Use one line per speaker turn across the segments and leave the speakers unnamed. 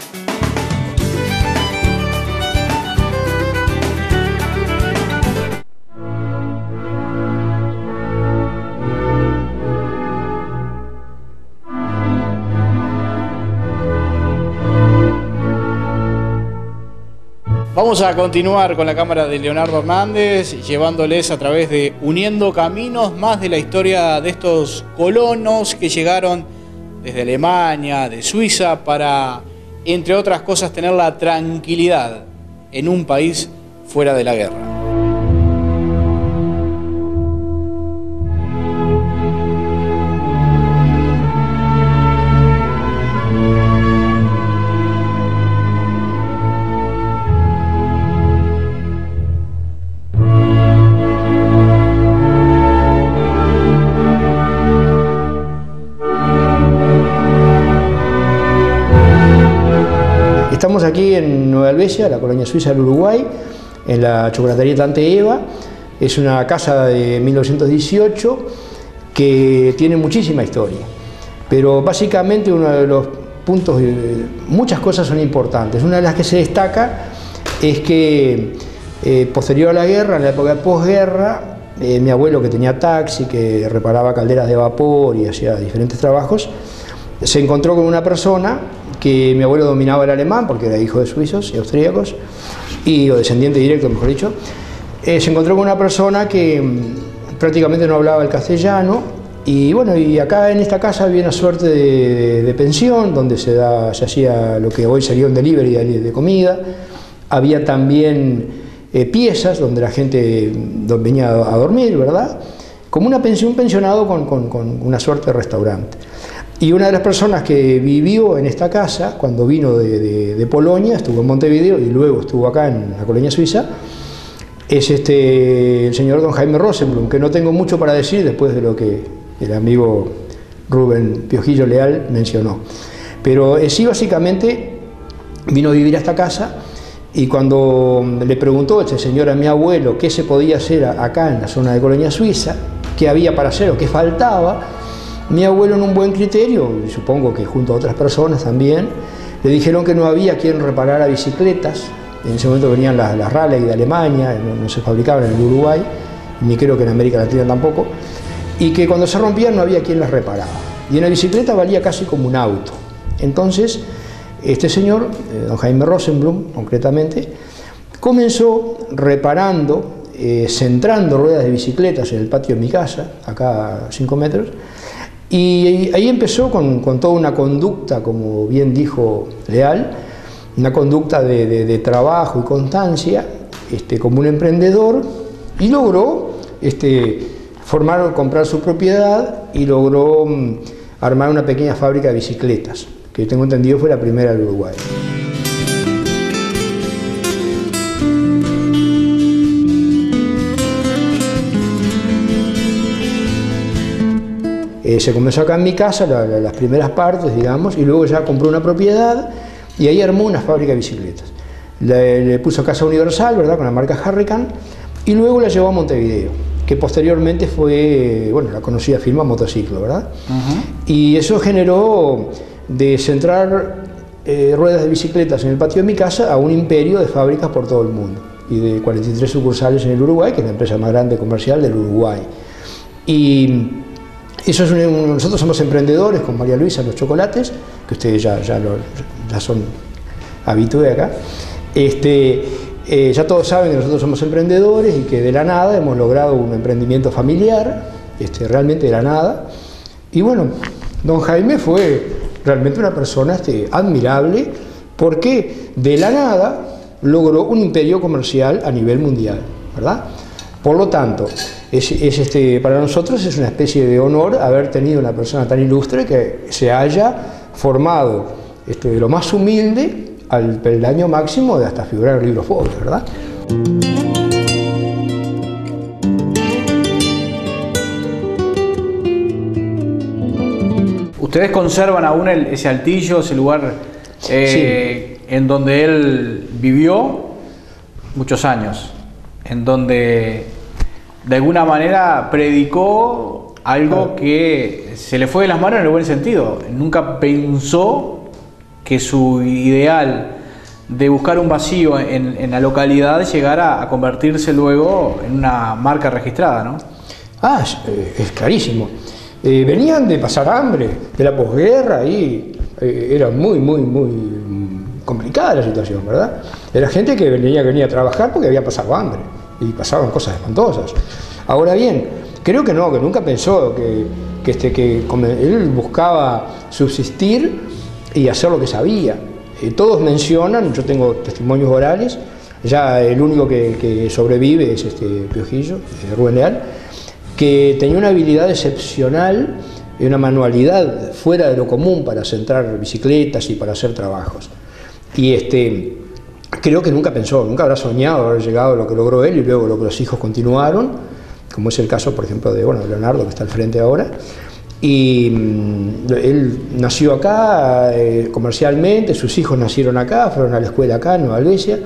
Vamos a continuar con la cámara de Leonardo Hernández, llevándoles a través de Uniendo Caminos más de la historia de estos colonos que llegaron desde Alemania, de Suiza, para, entre otras cosas, tener la tranquilidad en un país fuera de la guerra.
Estamos aquí en Nueva Helvecia, la colonia suiza del Uruguay, en la chocolatería Tante Eva. Es una casa de 1918 que tiene muchísima historia, pero básicamente uno de los puntos, muchas cosas son importantes. Una de las que se destaca es que posterior a la guerra, en la época de posguerra, mi abuelo, que tenía taxi, que reparaba calderas de vapor y hacía diferentes trabajos, se encontró con una persona que mi abuelo dominaba el alemán, porque era hijo de suizos y austríacos, o descendiente directo, mejor dicho. Se encontró con una persona que prácticamente no hablaba el castellano, y bueno, y acá en esta casa había una suerte de pensión, donde se hacía lo que hoy sería un delivery de comida. Había también piezas donde la gente venía a dormir, ¿verdad? Como una pensión, un pensionado con una suerte de restaurante. Y una de las personas que vivió en esta casa, cuando vino de Polonia, estuvo en Montevideo y luego estuvo acá en la colonia suiza, es el señor don Jaime Rosenblum, que no tengo mucho para decir después de lo que el amigo Rubén Piojillo Leal mencionó. Pero sí, básicamente vino a vivir a esta casa, y cuando le preguntó este señor a mi abuelo qué se podía hacer acá en la zona de colonia suiza, qué había para hacer o qué faltaba, mi abuelo, en un buen criterio, y supongo que junto a otras personas también, le dijeron que no había quien reparara bicicletas. En ese momento venían las Raleigh de Alemania, no se fabricaban en el Uruguay, ni creo que en América Latina tampoco, y que cuando se rompían no había quien las reparaba. Y una bicicleta valía casi como un auto. Entonces, este señor, don Jaime Rosenblum, concretamente, comenzó reparando, centrando ruedas de bicicletas en el patio de mi casa, acá a 5 metros, y ahí empezó con toda una conducta, como bien dijo Leal, una conducta de trabajo y constancia, como un emprendedor, y logró comprar su propiedad, y logró armar una pequeña fábrica de bicicletas, que tengo entendido fue la primera del Uruguay. Se comenzó acá en mi casa, las primeras partes, digamos, y luego ya compró una propiedad y ahí armó una fábrica de bicicletas. Le puso Casa Universal, ¿verdad?, con la marca Hurricane, y luego la llevó a Montevideo, que posteriormente fue, bueno, la conocida firma Motociclo, ¿verdad? Y eso generó de centrar ruedas de bicicletas en el patio de mi casa a un imperio de fábricas por todo el mundo, y de 43 sucursales en el Uruguay, que es la empresa más grande comercial del Uruguay. Y eso es nosotros somos emprendedores con María Luisa, los chocolates, que ustedes ya son habitués acá. Ya todos saben que nosotros somos emprendedores y que de la nada hemos logrado un emprendimiento familiar, realmente de la nada. Y bueno, don Jaime fue realmente una persona admirable, porque de la nada logró un imperio comercial a nivel mundial, ¿verdad? Por lo tanto, para nosotros es una especie de honor haber tenido una persona tan ilustre que se haya formado de lo más humilde al peldaño máximo de hasta figurar en el libro Forbes, ¿verdad?
¿Ustedes conservan aún ese altillo, ese lugar
Sí.
en donde él vivió muchos años? En donde de alguna manera predicó algo que se le fue de las manos en el buen sentido. Nunca pensó que su ideal de buscar un vacío en la localidad llegara a convertirse luego en una marca registrada, ¿no?
Ah, es clarísimo. Venían de pasar hambre, de la posguerra, y era muy complicada la situación, ¿verdad? Era gente que venía a trabajar porque había pasado hambre y pasaban cosas espantosas. Ahora bien, creo que no, que nunca pensó que él buscaba subsistir y hacer lo que sabía. Todos mencionan, yo tengo testimonios orales, ya el único que sobrevive es Piojillo, Rubén Leal, que tenía una habilidad excepcional y una manualidad fuera de lo común para centrar bicicletas y para hacer trabajos. Y creo que nunca pensó, nunca habrá soñado haber llegado a lo que logró él y luego lo que los hijos continuaron, como es el caso, por ejemplo, de Leonardo, que está al frente ahora. Y él nació acá comercialmente, sus hijos nacieron acá, fueron a la escuela acá en Nueva Albesia,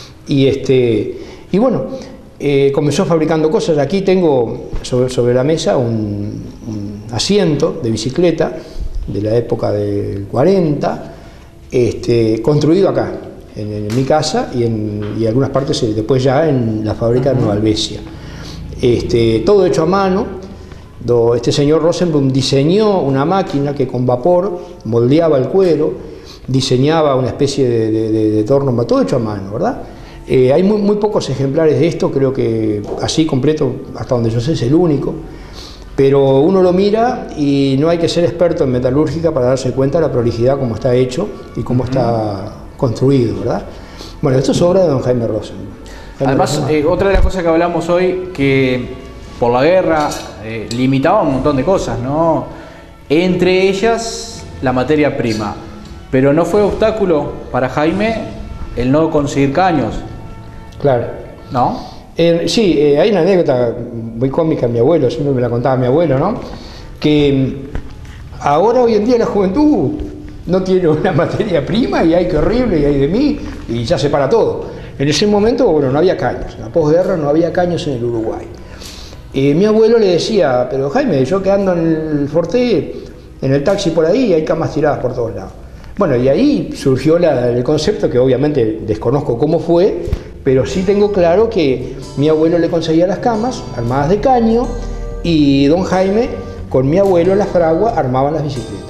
y bueno, comenzó fabricando cosas. Aquí tengo sobre la mesa un asiento de bicicleta de la época del 40, construido acá, en mi casa y algunas partes después ya en la fábrica de Nueva Albesia. Todo hecho a mano. Este señor Rosenblum diseñó una máquina que con vapor moldeaba el cuero, diseñaba una especie de torno, todo hecho a mano, ¿verdad? Hay muy pocos ejemplares de esto, creo que así completo, hasta donde yo sé, es el único, pero uno lo mira y no hay que ser experto en metalúrgica para darse cuenta de la prolijidad, cómo está hecho y cómo está construido, ¿verdad? Bueno, esto es obra de don Jaime Rosenblum.
Además, otra de las cosas que hablamos hoy, que por la guerra limitaba un montón de cosas, ¿no? Entre ellas la materia prima, pero no fue obstáculo para Jaime el no conseguir caños.
Claro.
¿No?
Sí, hay una anécdota muy cómica de mi abuelo, siempre me la contaba mi abuelo, ¿no? Que ahora, hoy en día, la juventud no tiene una materia prima y hay que horrible y hay de mí y ya se para todo. En ese momento, bueno, no había caños, en la posguerra no había caños en el Uruguay. Mi abuelo le decía, pero Jaime, yo que ando en el Forte, en el taxi por ahí, hay camas tiradas por todos lados. Bueno, y ahí surgió el concepto, que obviamente desconozco cómo fue, pero sí tengo claro que mi abuelo le conseguía las camas armadas de caño y don Jaime, con mi abuelo en la fragua, armaban las bicicletas.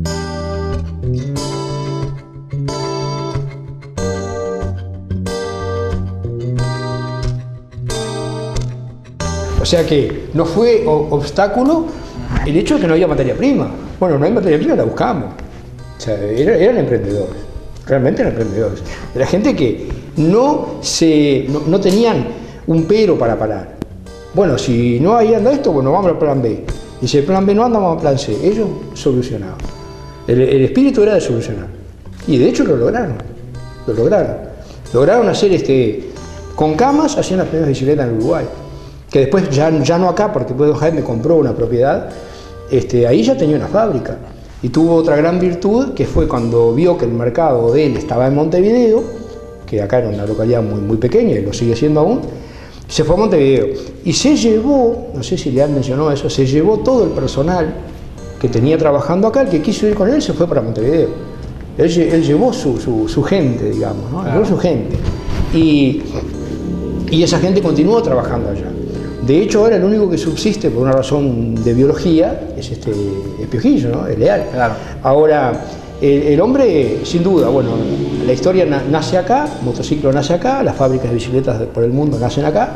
O sea que no fue obstáculo el hecho de que no había materia prima. Bueno, no hay materia prima, la buscamos. O sea, eran emprendedores, realmente eran emprendedores. Era gente que no tenían un pero para parar. Bueno, si no hay anda esto, bueno, vamos al plan B. Y si el plan B no anda, vamos al plan C. Ellos solucionaban. El espíritu era de solucionar. Y de hecho lo lograron. Lo lograron. Lograron hacer con camas, hacían las primeras bicicletas en Uruguay. Que después, ya no acá, porque después don Jaime compró una propiedad, ahí ya tenía una fábrica. Y tuvo otra gran virtud, que fue cuando vio que el mercado de él estaba en Montevideo, que acá era una localidad muy pequeña y lo sigue siendo aún, se fue a Montevideo. Y se llevó, no sé si Leal mencionó eso, se llevó todo el personal que tenía trabajando acá, el que quiso ir con él se fue para Montevideo. Él llevó su gente, digamos, ¿no? Claro. Llevó su gente. Y esa gente continuó trabajando allá. De hecho, ahora el único que subsiste por una razón de biología es Piojillo, ¿no? Es Leal. Claro. Ahora, el hombre, sin duda, bueno, la historia nace acá, el motociclo nace acá, las fábricas de bicicletas por el mundo nacen acá,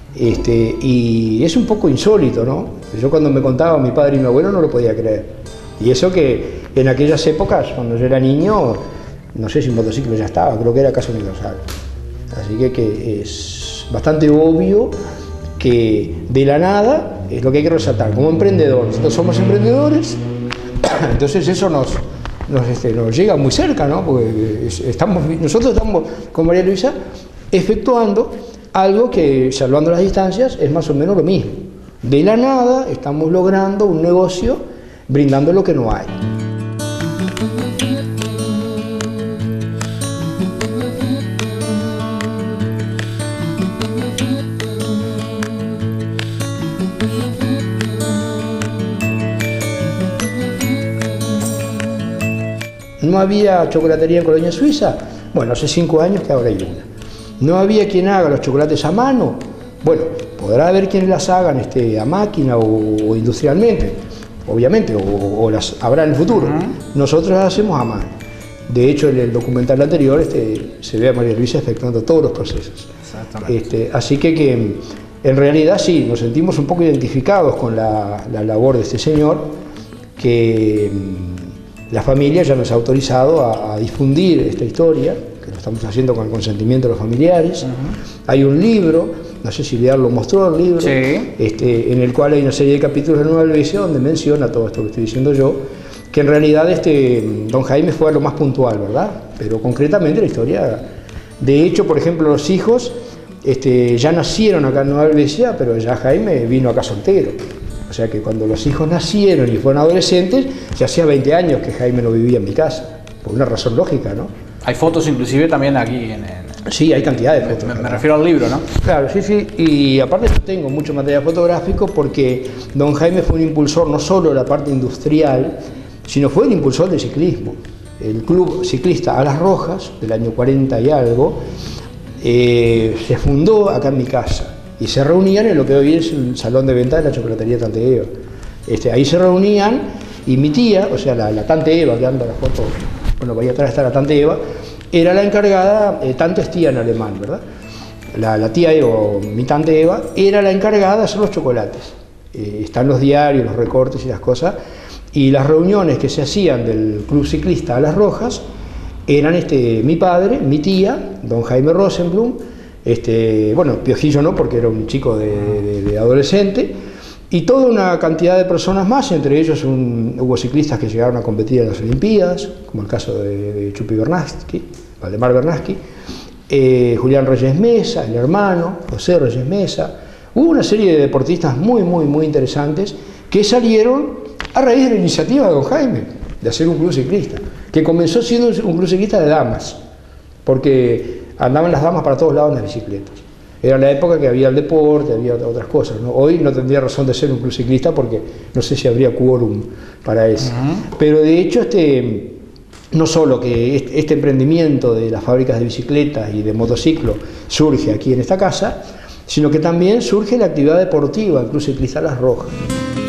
y es un poco insólito, ¿no? Yo cuando me contaba mi padre y mi abuelo no lo podía creer. Y eso que en aquellas épocas, cuando yo era niño, no sé si un motociclo ya estaba, creo que era Casa Universal. Así que es bastante obvio que de la nada es lo que hay que resaltar. Como emprendedores, nosotros somos emprendedores, entonces eso nos llega muy cerca, ¿no? Porque nosotros estamos con María Luisa efectuando algo que, salvando las distancias, es más o menos lo mismo. De la nada estamos logrando un negocio brindando lo que no hay. no había chocolatería en Colonia Suiza, bueno, hace 5 años que ahora hay una. No había quien haga los chocolates a mano, bueno, podrá haber quienes las hagan a máquina o industrialmente, obviamente, o las habrá en el futuro. Nosotros las hacemos a mano. De hecho, en el documental anterior se ve a María Luisa efectuando todos los procesos. Así que en realidad sí, nos sentimos un poco identificados con la labor de este señor, que la familia ya nos ha autorizado a difundir esta historia, que lo estamos haciendo con el consentimiento de los familiares. Hay un libro, no sé si Lear lo mostró el libro,
sí.
En el cual hay una serie de capítulos de Nueva Helvecia donde menciona todo esto que estoy diciendo yo, que en realidad don Jaime fue a lo más puntual, ¿verdad? Pero concretamente la historia, de hecho, por ejemplo, los hijos ya nacieron acá en Nueva Helvecia, pero ya Jaime vino acá soltero. O sea que cuando los hijos nacieron y fueron adolescentes, ya hacía 20 años que Jaime no vivía en mi casa, por una razón lógica, ¿no?
Hay fotos inclusive también aquí
Sí, hay cantidad de fotos.
Me refiero al libro, ¿no?
Claro, sí, y aparte yo tengo mucho material fotográfico porque don Jaime fue un impulsor no solo de la parte industrial, sino fue el impulsor del ciclismo. El Club Ciclista Alas Rojas, del año 40 y algo, se fundó acá en mi casa y se reunían en lo que hoy es el salón de venta de la chocolatería Tante Eva. Ahí se reunían y mi tía, o sea, la Tante Eva, que anda la foto, bueno, ahí atrás está la Tante Eva, era la encargada, Tante es tía en alemán, ¿verdad? La tía Eva, o mi Tante Eva, era la encargada de hacer los chocolates. Están los diarios, los recortes y las cosas, y las reuniones que se hacían del Club Ciclista Alas Rojas eran mi padre, mi tía, don Jaime Rosenblum, bueno, Piojillo no, porque era un chico de adolescente, y toda una cantidad de personas más, entre ellos hubo ciclistas que llegaron a competir en las Olimpiadas, como el caso de Chupi Bernaschi, Valdemar Bernaschi, Julián Reyes Mesa, el hermano, José Reyes Mesa. Hubo una serie de deportistas muy interesantes que salieron a raíz de la iniciativa de don Jaime, de hacer un club ciclista, que comenzó siendo un club ciclista de damas, porque andaban las damas para todos lados en las bicicletas. Era la época que había el deporte, había otras cosas, ¿no? Hoy no tendría razón de ser un club ciclista porque no sé si habría quórum para eso. Pero de hecho, no solo que este emprendimiento de las fábricas de bicicletas y de motociclo surge aquí en esta casa, sino que también surge la actividad deportiva, el Club Ciclista Alas Rojas.